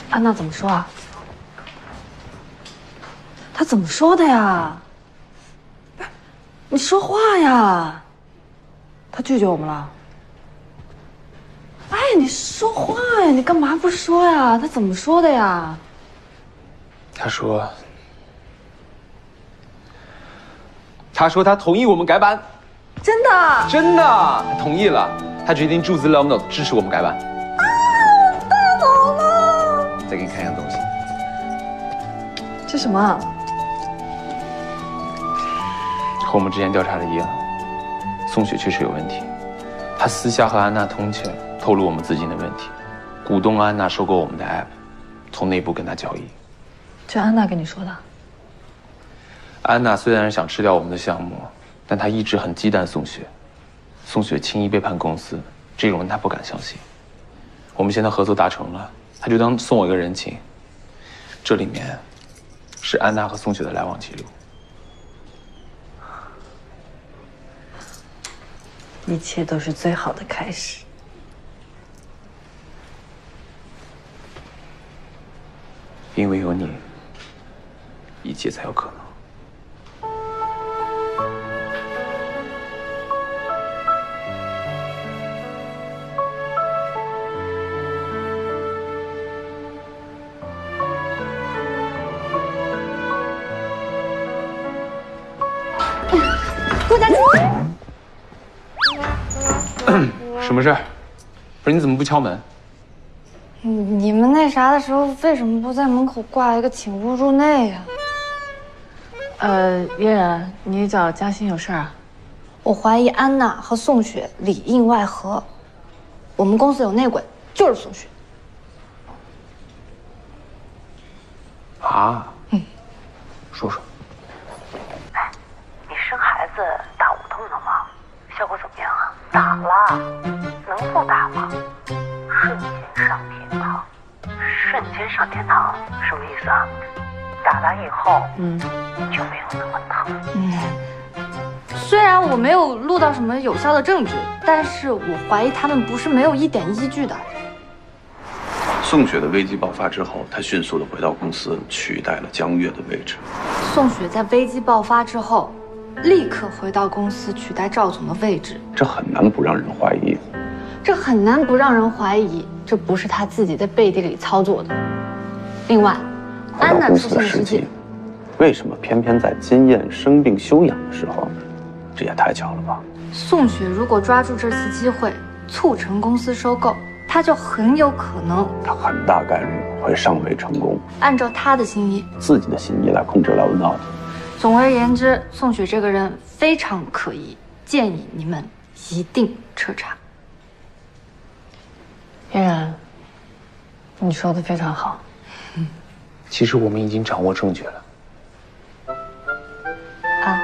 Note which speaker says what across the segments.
Speaker 1: 安娜怎么说啊？她怎么说的呀？你说话呀！她拒绝我们了。哎，你说话呀！你干嘛不说呀？她怎么说的呀？
Speaker 2: 她说她同意我们改版。
Speaker 1: 真的？
Speaker 2: 真的，她同意了。她决定注资 Love Note 支持我们改版。
Speaker 1: 啊，太好了！
Speaker 2: 再给你看一样东西。
Speaker 1: 这什么？
Speaker 2: 和我们之前调查的一样，宋雪确实有问题。她私下和安娜通钱，透露我们资金的问题，鼓动安娜收购我们的 App， 从内部跟她交易。
Speaker 1: 这安娜跟你说的？
Speaker 2: 安娜虽然想吃掉我们的项目，但她一直很忌惮宋雪。宋雪轻易背叛公司，这种人她不敢相信。我们现在合作达成了，她就当送我一个人情。这里面是安娜和宋雪的来往记录。
Speaker 1: 一切都是最好的开始。
Speaker 2: 因为有你，一切才有可能。
Speaker 1: 顾佳琪，
Speaker 2: 什么事儿？不是你怎么不敲门？
Speaker 3: 你们那啥的时候，为什么不在门口挂一个请勿入内呀？
Speaker 1: 嫣然，你找嘉欣有事啊？
Speaker 3: 我怀疑安娜和宋雪里应外合，我们公司有内鬼，就是宋雪。
Speaker 2: 啊？说说。
Speaker 4: 哎，你生孩子打无痛了吗？效果怎么样啊？打了，能不打吗？瞬间上天堂，瞬间上天堂什么意思啊？打完以后，就没有那么疼。
Speaker 3: 虽然我没有录到什么有效的证据，但是我怀疑他们不是没有一点依据的。
Speaker 5: 宋雪的危机爆发之后，她迅速的回到公司，取代了江月的位置。
Speaker 3: 宋雪在危机爆发之后，立刻回到公司取代赵总的位置，
Speaker 5: 这很难不让人怀疑。
Speaker 3: 这很难不让人怀疑，这不是他自己在背地里操作的。另外，安娜出现的时机，
Speaker 5: 为什么偏偏在金燕生病休养的时候？这也太巧了吧！
Speaker 3: 宋雪如果抓住这次机会促成公司收购，她就很有可能，
Speaker 5: 她很大概率会尚未成功，
Speaker 3: 按照她的心意，
Speaker 5: 自己的心意来控制Love Note。
Speaker 3: 总而言之，宋雪这个人非常可疑，建议你们一定彻查。
Speaker 1: 嫣然，你说的非常好。
Speaker 2: 其实我们已经掌握证据了。
Speaker 3: 啊？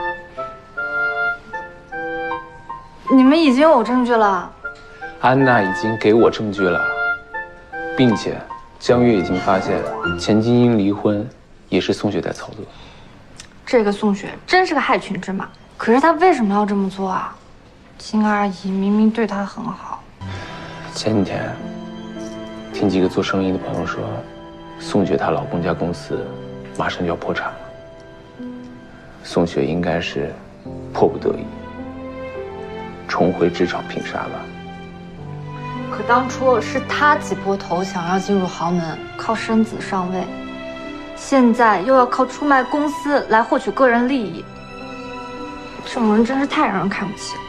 Speaker 3: 你们已经有证据了？
Speaker 2: 安娜已经给我证据了，并且江月已经发现钱晶英离婚也是宋雪在操作。
Speaker 3: 这个宋雪真是个害群之马，可是她为什么要这么做啊？金阿姨明明对她很好。
Speaker 2: 前几天听几个做生意的朋友说，宋雪她老公家公司马上就要破产了，宋雪应该是迫不得已重回职场拼杀吧。
Speaker 3: 可当初是她挤破头想要进入豪门，靠生子上位，现在又要靠出卖公司来获取个人利益，这种人真是太让人看不起了。